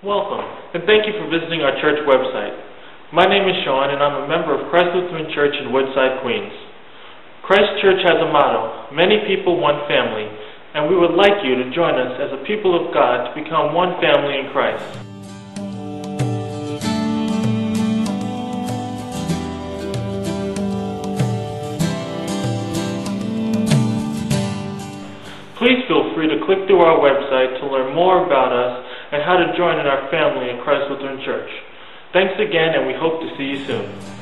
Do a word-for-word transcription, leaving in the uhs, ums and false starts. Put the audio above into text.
Welcome, and thank you for visiting our church website. My name is Sean, and I'm a member of Christ Lutheran Church in Woodside, Queens. Christ Church has a motto, many people, one family, and we would like you to join us as a people of God to become one family in Christ. Please feel free to click through our website to learn more about us and how to join in our family at Christ Lutheran Church. Thanks again, and we hope to see you soon.